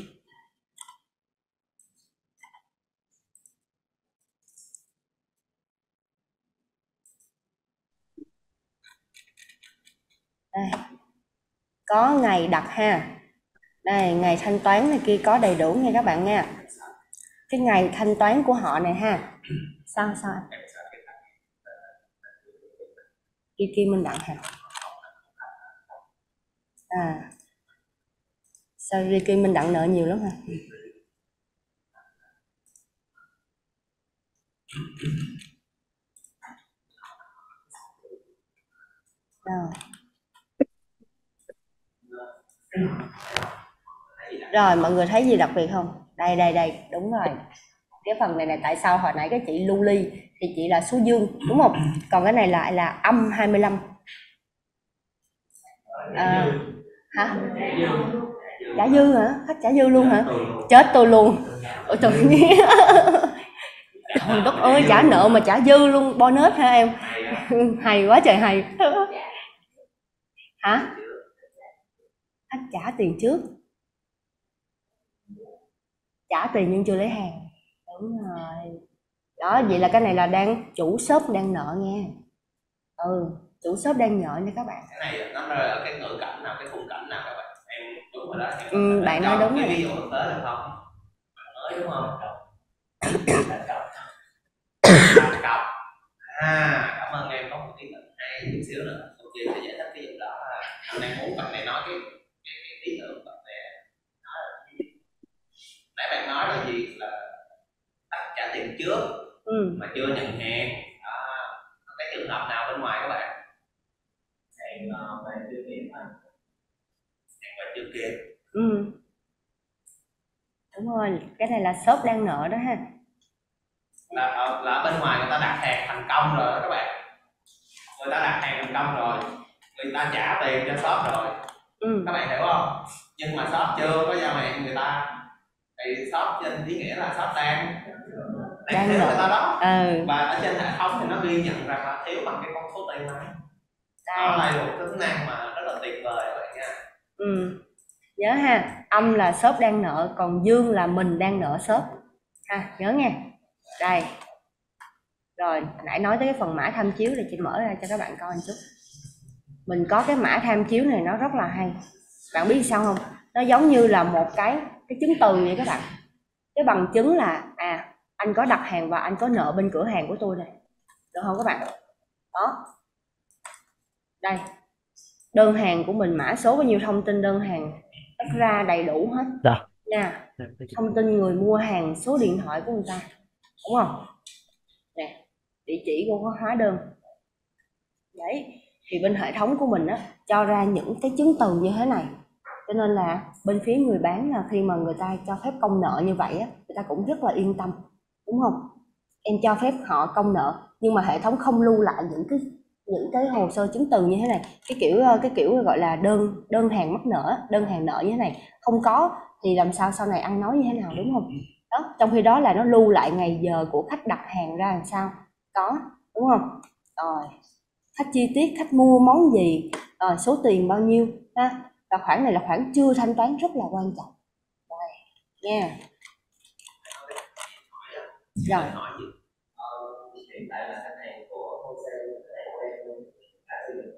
[SPEAKER 1] Đây. Có ngày đặt ha, đây ngày thanh toán này kia có đầy đủ nha các bạn nha. Cái ngày thanh toán của họ này ha, sao sao kia kia mình đặt hả? À, sao Ricky mình đặng nợ nhiều lắm hả? Rồi. Rồi mọi người thấy gì đặc biệt không? Đây đây đây, đúng rồi. Cái phần này là tại sao hồi nãy cái chị lưu ly thì chị là số dương đúng không? Còn cái này lại là âm hai mươi lăm. À, hả? Trả dư hả? Khách trả dư luôn hả? Chết tôi luôn. Ôi tự nhiên. Trời đất ơi, trả nợ mà trả dư luôn, bonus hả em? Hay quá trời hay. Hả? Khách trả tiền trước. Trả tiền nhưng chưa lấy hàng. Đúng rồi. Đó, vậy là cái này là đang chủ shop đang nợ nha. Ừ, chủ shop đang nợ nha các bạn.
[SPEAKER 2] cái này nó rơi ở cái ngữ cảnh nào, cái khung cảnh nào các bạn? Em đúng rồi đó. Em
[SPEAKER 1] Ừ, bạn nói đúng
[SPEAKER 2] cái
[SPEAKER 1] rồi.
[SPEAKER 2] ví dụ thực tế được không? Bạn mới đúng không? Đặt cọc. À, cảm ơn em có một cái định hay chút xíu nữa. Cô Chi sẽ giải thích cái vụ đó là anh đang muốn bạn này nói cái cái, cái ý tưởng bạn này nói là gì? Nãy bạn nói là gì, là đặt trả tiền trước
[SPEAKER 1] Ừ.
[SPEAKER 2] mà chưa nhận hàng. Đó. Cái trường hợp nào bên ngoài các bạn? Hàng về chưa kịp thôi. Hàng về chưa kịp.
[SPEAKER 1] Ừ. Đúng rồi, cái này là shop đang nợ đó ha.
[SPEAKER 2] Là, ở, là ở bên ngoài người ta đặt hàng thành công rồi đó các bạn. Người ta đặt hàng thành công rồi, người ta trả tiền cho shop rồi. Ừ. Các bạn hiểu không? Nhưng mà shop chưa có giao hàng người ta, thì shop trên ý nghĩa là shop đang đang thiếu người ta đó. Ừ. Và ở trên hệ thống thì nó ghi nhận rằng là thiếu bằng cái con số tiền này. Đó là một tính năng mà rất là tuyệt vời các bạn nha.
[SPEAKER 1] Ừ. Nhớ ha, âm là shop đang nợ, còn dương là mình đang nợ shop ha, nhớ nha. Đây rồi, nãy nói tới cái phần mã tham chiếu thì chị mở ra cho các bạn coi một chút. Mình có cái mã tham chiếu này nó rất là hay, bạn biết sao không, nó giống như là một cái cái chứng từ vậy các bạn. Cái bằng chứng là à anh có đặt hàng và anh có nợ bên cửa hàng của tôi này, được không các bạn? Đó, đây đơn hàng của mình, mã số bao nhiêu, thông tin đơn hàng tất ra đầy đủ hết.
[SPEAKER 3] Dạ.
[SPEAKER 1] Nha, thông tin người mua hàng, số điện thoại của người ta, đúng không? Nè, địa chỉ của hóa đơn. Đấy, thì bên hệ thống của mình á cho ra những cái chứng từ như thế này, cho nên là bên phía người bán là khi mà người ta cho phép công nợ như vậy á, người ta cũng rất là yên tâm, đúng không? Em cho phép họ công nợ nhưng mà hệ thống không lưu lại những cái những cái hồ sơ chứng từ như thế này, cái kiểu cái kiểu gọi là đơn đơn hàng mắc nợ, đơn hàng nợ như thế này không có thì làm sao sau này ăn nói như thế nào, đúng không? Đó, trong khi đó là nó lưu lại ngày giờ của khách đặt hàng ra làm sao có, đúng không? Rồi khách chi tiết, khách mua món gì, rồi số tiền bao nhiêu ha, và khoản này là khoản chưa thanh toán rất là quan trọng. Rồi nha. Rồi
[SPEAKER 2] Hiện tại là khách hàng của wholesale của em đã sử dụng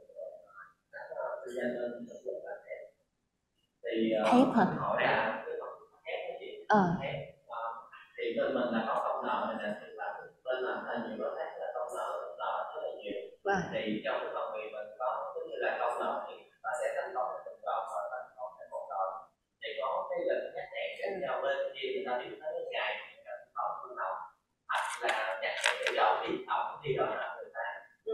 [SPEAKER 2] thì
[SPEAKER 1] thép hả?
[SPEAKER 2] hỏi là thép gì?
[SPEAKER 1] Ờ.
[SPEAKER 2] Thì bên mình là có công nợ này nè, thì là bên làm thêm nhiều đối tác là công nợ nợ rất là nhiều.
[SPEAKER 1] Vâng.
[SPEAKER 2] Thì trong cái phần mềm mình có giống như là công nợ thì nó sẽ thanh toán từng đợt và thanh toán thành một đợt. Thì có cái lịch nhắc hẹn để cho bên kia người ta biết tới ngày thanh toán tương đồng, hoặc là nhắc hẹn để dọn đi tổng đi đòi nợ người ta.
[SPEAKER 1] Ừ.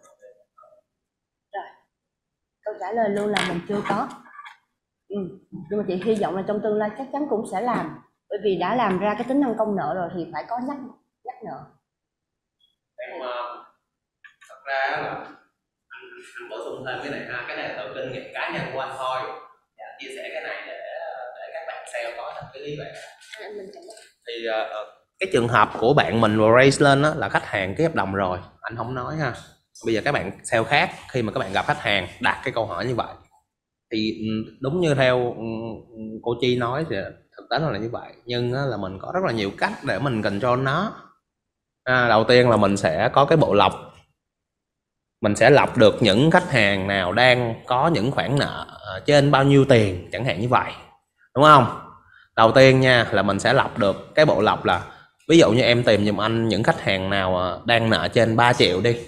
[SPEAKER 1] Rồi câu trả lời luôn là mình chưa có. Ừ. Nhưng mà chị hy vọng là trong tương lai chắc chắn cũng sẽ làm, bởi vì đã làm ra cái tính năng công nợ rồi thì phải có nhắc nhắc nợ.
[SPEAKER 2] Em thật ra là anh, anh bổ sung thêm cái này ha, cái này là từ kinh nghiệm cá nhân của anh thôi. Dạ, chia sẻ cái này để để các bạn sale có được cái lý bạn. Thì uh, cái trường hợp của bạn mình vừa raise lên đó, là khách hàng ký hợp đồng rồi, anh không nói ha. Bây giờ các bạn sale khác, khi mà các bạn gặp khách hàng đặt cái câu hỏi như vậy thì đúng như theo cô Chi nói thì thực tế là như vậy, nhưng là mình có rất là nhiều cách để mình control nó. À, đầu tiên là mình sẽ có cái bộ lọc, mình sẽ lọc được những khách hàng nào đang có những khoản nợ trên bao nhiêu tiền chẳng hạn như vậy, đúng không? Đầu tiên nha là mình sẽ lọc được cái bộ lọc là ví dụ như em tìm giùm anh những khách hàng nào đang nợ trên ba triệu đi.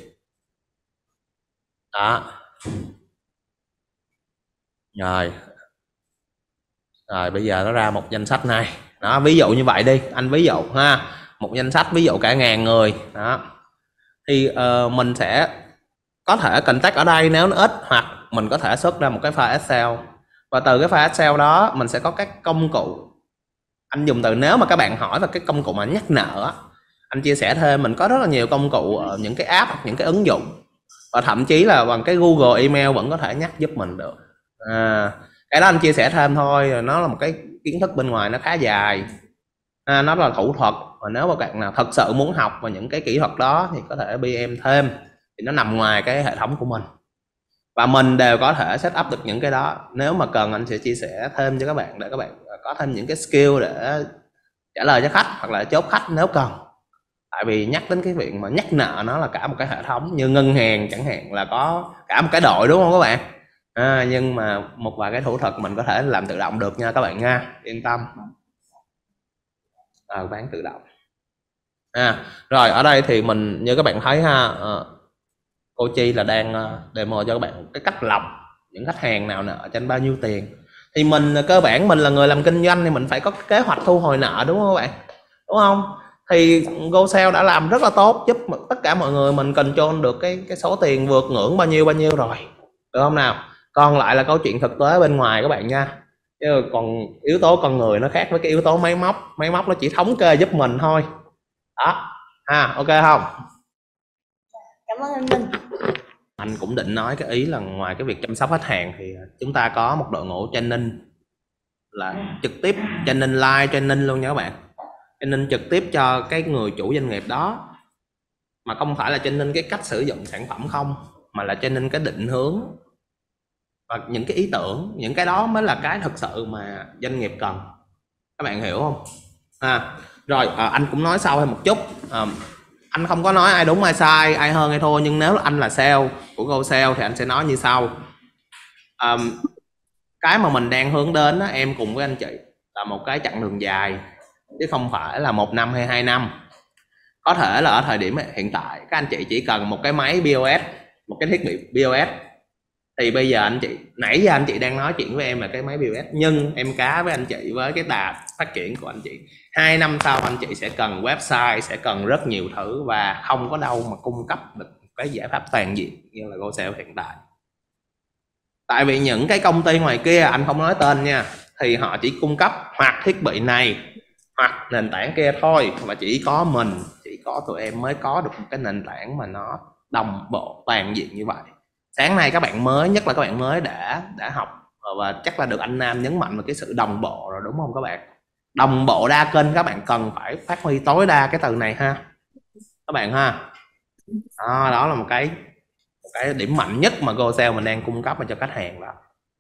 [SPEAKER 2] Đó. Rồi. Rồi bây giờ nó ra một danh sách này. Đó, ví dụ như vậy đi, anh ví dụ ha, một danh sách ví dụ cả ngàn người. Đó. Thì uh, mình sẽ có thể contact ở đây nếu nó ít, hoặc mình có thể xuất ra một cái file Excel. Và từ cái file Excel đó mình sẽ có các công cụ. Anh dùng từ nếu mà các bạn hỏi về cái công cụ mà nhắc nợ, anh chia sẻ thêm mình có rất là nhiều công cụ ở những cái app, những cái ứng dụng, và thậm chí là bằng cái Google email vẫn có thể nhắc giúp mình được. À, cái đó anh chia sẻ thêm thôi, nó là một cái kiến thức bên ngoài nó khá dài. À, nó là thủ thuật, và nếu mà bạn nào thật sự muốn học vào những cái kỹ thuật đó thì có thể bê em thêm, thì nó nằm ngoài cái hệ thống của mình và mình đều có thể set up được những cái đó. Nếu mà cần anh sẽ chia sẻ thêm cho các bạn để các bạn có thêm những cái skill để trả lời cho khách hoặc là chốt khách nếu cần. Tại vì nhắc đến cái việc mà nhắc nợ nó là cả một cái hệ thống, như ngân hàng chẳng hạn là có cả một cái đội, đúng không các bạn? À, nhưng mà một vài cái thủ thuật mình có thể làm tự động được nha các bạn nha, yên tâm. À, bán tự động. À, rồi ở đây thì mình như các bạn thấy ha, à, cô Chi là đang demo cho các bạn cái cách lọc những khách hàng nào nợ trên bao nhiêu tiền. Thì mình cơ bản mình là người làm kinh doanh thì mình phải có kế hoạch thu hồi nợ, đúng không các bạn? Đúng không? Thì GoSale đã làm rất là tốt, giúp tất cả mọi người mình control được cái cái số tiền vượt ngưỡng bao nhiêu bao nhiêu rồi, được không nào? Còn lại là câu chuyện thực tế bên ngoài các bạn nha. Chứ còn yếu tố con người nó khác với cái yếu tố máy móc. Máy móc nó chỉ thống kê giúp mình thôi. Đó. Ha, ok không?
[SPEAKER 1] Cảm ơn anh Minh.
[SPEAKER 2] Anh cũng định nói cái ý là ngoài cái việc chăm sóc khách hàng thì chúng ta có một đội ngũ training là trực tiếp training live, training luôn nha các bạn. Training trực tiếp cho cái người chủ doanh nghiệp đó, mà không phải là training cái cách sử dụng sản phẩm không, mà là training cái định hướng và những cái ý tưởng, những cái đó mới là cái thực sự mà doanh nghiệp cần. Các bạn hiểu không? À, rồi à, anh cũng nói sau thêm một chút. À, anh không có nói ai đúng ai sai, ai hơn ai thua, nhưng nếu anh là sale của GoSale thì anh sẽ nói như sau. À, cái mà mình đang hướng đến đó, em cùng với anh chị, là một cái chặng đường dài chứ không phải là một năm hay hai năm. Có thể là ở thời điểm hiện tại các anh chị chỉ cần một cái máy pê ô ét, một cái thiết bị pê ô ét, thì bây giờ anh chị, nãy giờ anh chị đang nói chuyện với em là cái máy pê ô ét, nhưng em cá với anh chị với cái đà phát triển của anh chị, hai năm sau anh chị sẽ cần website, sẽ cần rất nhiều thứ, và không có đâu mà cung cấp được cái giải pháp toàn diện như là GoSale hiện tại. Tại vì những cái công ty ngoài kia, anh không nói tên nha, thì họ chỉ cung cấp hoặc thiết bị này hoặc nền tảng kia thôi, và chỉ có mình, chỉ có tụi em mới có được một cái nền tảng mà nó đồng bộ toàn diện như vậy. Sáng nay các bạn mới, nhất là các bạn mới đã đã học, và chắc là được anh Nam nhấn mạnh vào cái sự đồng bộ rồi, đúng không các bạn? Đồng bộ đa kênh, các bạn cần phải phát huy tối đa cái từ này ha các bạn ha. Đó, đó là một cái một cái điểm mạnh nhất mà GoSale mình đang cung cấp cho khách hàng đó.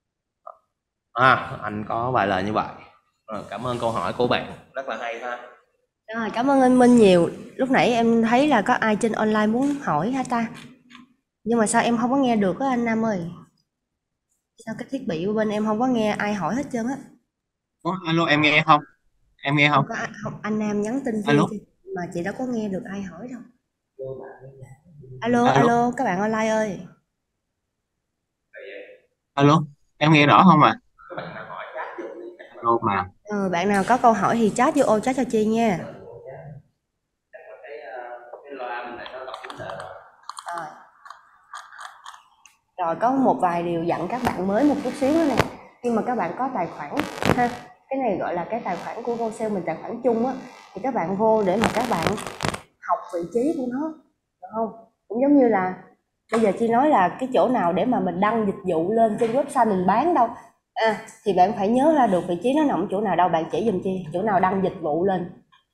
[SPEAKER 2] À, anh có vài lời như vậy. Rồi, cảm ơn câu hỏi của bạn rất là hay ha.
[SPEAKER 1] Rồi, cảm ơn anh Minh nhiều. Lúc nãy em thấy là có ai trên online muốn hỏi hả ta? Nhưng mà sao em không có nghe được á anh Nam ơi? Sao cái thiết bị của bên em không có nghe ai hỏi hết trơn á?
[SPEAKER 3] Ủa, alo em nghe không? Em nghe
[SPEAKER 1] Không
[SPEAKER 3] không?
[SPEAKER 1] có ai- không, anh Nam nhắn tin
[SPEAKER 3] Alo,
[SPEAKER 1] riêng mà chị đâu có nghe được ai hỏi đâu. Alo,
[SPEAKER 3] alo,
[SPEAKER 1] alo, các bạn online ơi.
[SPEAKER 3] alo, em nghe rõ không à?
[SPEAKER 2] Các bạn nào hỏi chat vô đi.
[SPEAKER 3] Alo mà.
[SPEAKER 1] Ừ, bạn nào có câu hỏi thì chat vô ô chat cho Chi nha.
[SPEAKER 2] Cái, cái loa mình này nó gặp vấn đề rồi.
[SPEAKER 1] Rồi. Rồi có một vài điều dặn các bạn mới một chút xíu nữa nè. Khi mà các bạn có tài khoản ha, cái này gọi là cái tài khoản của GoSale mình, tài khoản chung á, thì các bạn vô để mà các bạn học vị trí của nó, được không? Cũng giống như là bây giờ Chi nói là cái chỗ nào để mà mình đăng dịch vụ lên trên website mình bán đâu, à, thì bạn phải nhớ ra được vị trí nó nằm chỗ nào đâu, bạn chỉ giùm Chi chỗ nào đăng dịch vụ lên,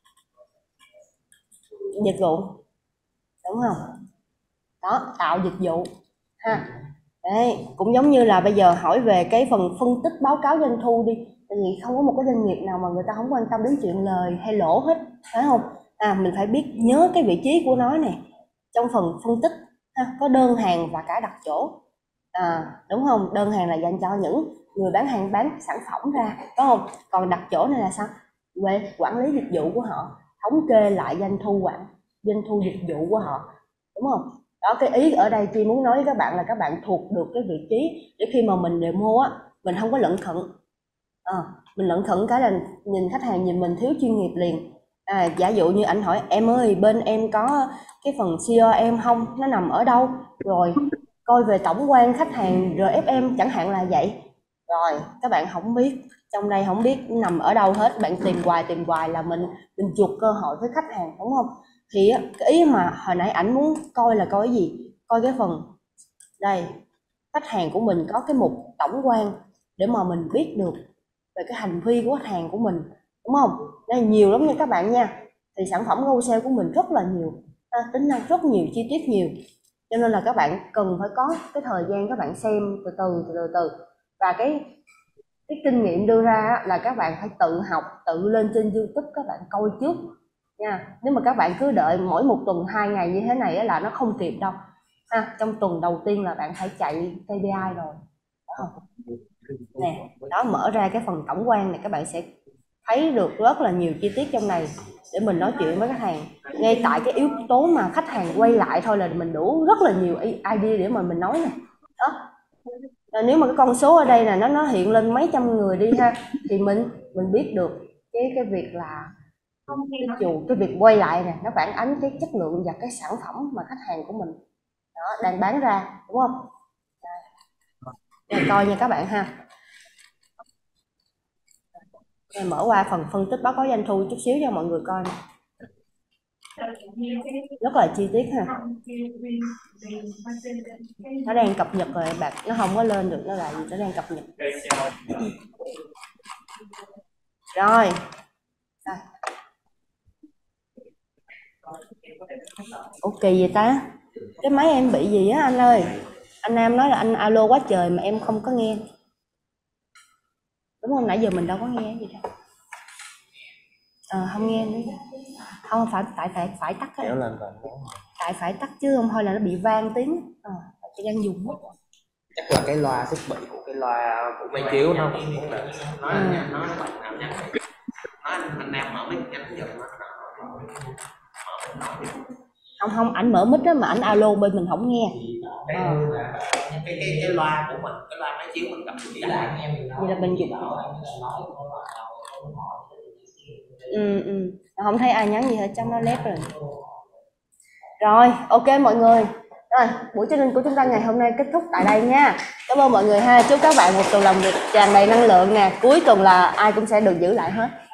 [SPEAKER 1] dịch vụ, đúng không? Đó, tạo dịch vụ ha. Đấy, cũng giống như là bây giờ hỏi về cái phần phân tích báo cáo doanh thu đi, tại vì không có một cái doanh nghiệp nào mà người ta không quan tâm đến chuyện lời hay lỗ hết, phải không? À, mình phải biết nhớ cái vị trí của nó này trong phần phân tích ha, có đơn hàng và cả đặt chỗ, à, đúng không? Đơn hàng là dành cho những người bán hàng, bán sản phẩm ra, đúng không? Còn đặt chỗ này là sao? Về quản lý dịch vụ của họ, thống kê lại doanh thu quản doanh thu dịch vụ của họ, đúng không? Đó, cái ý ở đây Chi muốn nói với các bạn là các bạn thuộc được cái vị trí để khi mà mình demo á, mình không có lẩn thận, à, mình lẩn thận cái là nhìn khách hàng nhìn mình thiếu chuyên nghiệp liền. À, giả dụ như anh hỏi em ơi, bên em có cái phần xê rờ em không, nó nằm ở đâu, rồi coi về tổng quan khách hàng rờ ép em chẳng hạn là vậy. Rồi các bạn không biết, trong đây không biết nằm ở đâu hết, bạn tìm hoài tìm hoài là mình mình chuột cơ hội với khách hàng, đúng không? Thì cái ý mà hồi nãy ảnh muốn coi là coi cái gì, coi cái phần đây, khách hàng của mình có cái mục tổng quan để mà mình biết được về cái hành vi của khách hàng của mình, đúng không? Đây nhiều lắm nha các bạn nha. Thì sản phẩm GoSale của mình rất là nhiều, à, tính năng rất nhiều, chi tiết nhiều, cho nên là các bạn cần phải có cái thời gian các bạn xem từ từ từ từ, từ. Và cái cái kinh nghiệm đưa ra là các bạn phải tự học, tự lên trên YouTube các bạn coi trước nha. Nếu mà các bạn cứ đợi mỗi một tuần hai ngày như thế này là nó không kịp đâu ha. Trong tuần đầu tiên là bạn phải chạy ca pê i rồi, đó không? Nè, đó, mở ra cái phần tổng quan này các bạn sẽ thấy được rất là nhiều chi tiết trong này để mình nói chuyện với khách hàng. Ngay tại cái yếu tố mà khách hàng quay lại thôi là mình đủ rất là nhiều idea để mà mình nói nè. Đó. Rồi nếu mà cái con số ở đây là nó nó hiện lên mấy trăm người đi ha, thì mình mình biết được cái cái việc là cái chủ cái việc quay lại nè, nó phản ánh cái chất lượng và cái sản phẩm mà khách hàng của mình đó đang bán ra, đúng không? Rồi coi nha các bạn ha. Rồi mở qua phần phân tích báo cáo doanh thu chút xíu cho mọi người coi nè. Rất là chi tiết ha. Nó đang cập nhật rồi bạn, nó không có lên được, nó là gì, nó đang cập nhật. Rồi. Rồi. Ok vậy ta? Cái máy em bị gì á anh ơi? Anh Nam nói là anh alo quá trời mà em không có nghe, đúng không? Nãy giờ mình đâu có nghe gì đâu. À, không nghe nữa. Không phải tại phải phải tắt hết. Tại phải tắt chứ không thôi là nó bị vang tiếng. À, chị đang dùng mất.
[SPEAKER 4] Chắc là cái loa thiết bị của cái loa của máy chiếu nó cũng
[SPEAKER 2] nói nói nói bạn nào nhắn nói anh Nam mở mic nhắn giùm nó.
[SPEAKER 1] Không không, ảnh mở mic đó mà ảnh alo bên mình không nghe.
[SPEAKER 2] Cái, à. cái, cái, cái loa của mình, cái loa máy chiếu mình cầm chỉ lại em
[SPEAKER 1] vậy là mình dùng. Ừ ừ, không thấy ai nhắn gì hết, chắc nó lép rồi. Rồi, ok mọi người. Rồi, buổi training của chúng ta ngày hôm nay kết thúc tại đây nha. Cảm ơn mọi người ha. Chúc các bạn một tuần làm việc tràn đầy năng lượng nè. Cuối tuần là ai cũng sẽ được giữ lại hết.